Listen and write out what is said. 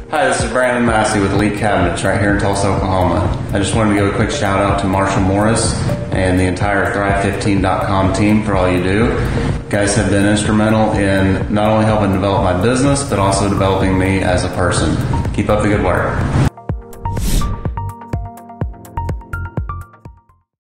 Hi, this is Brandon Massey with Elite Cabinets right here in Tulsa, Oklahoma. I just wanted to give a quick shout out to Marshall Morris and the entire Thrive15.com team for all you do. You guys have been instrumental in not only helping develop my business, but also developing me as a person. Keep up the good work.